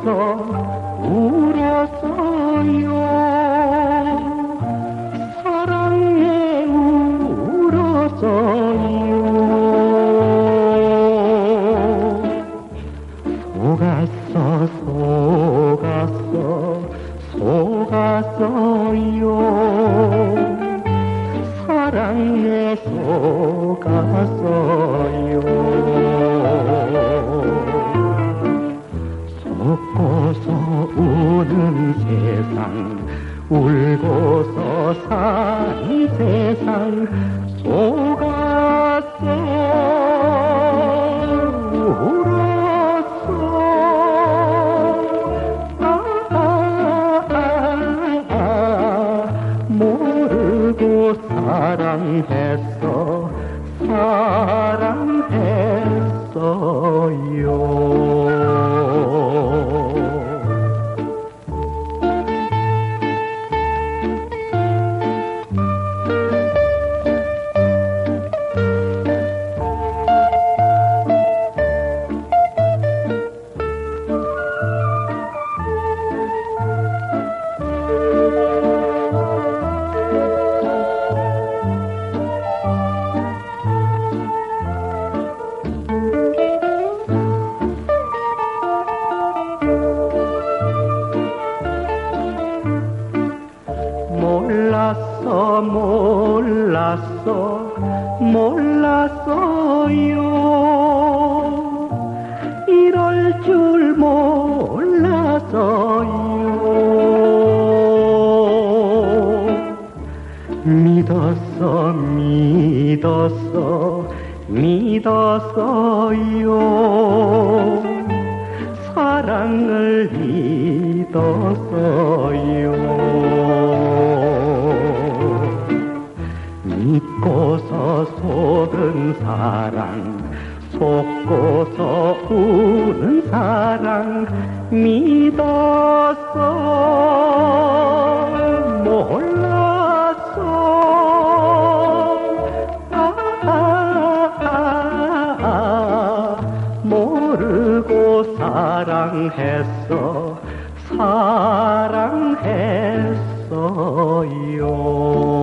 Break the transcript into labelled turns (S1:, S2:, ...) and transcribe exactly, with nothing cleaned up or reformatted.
S1: 울었어요. 사랑에 울었어요. 속았어 속았어 속았어요. 사랑에 속았어요. 속고서 우는 세상, 울고서 사는 세상, 속았어 울었어. 아, 아, 아, 아, 모르고 사랑했어 사랑했어요. 몰랐어 몰랐어 몰랐어요. 이럴 줄 몰랐어요. 믿었어 믿었어 믿었어요. 사랑을 믿었어요. 믿고서 속은 사랑, 속고서 우는 사랑, 믿었어 몰랐어. 아, 아, 아, 아, 모르고 사랑했어 사랑했어요.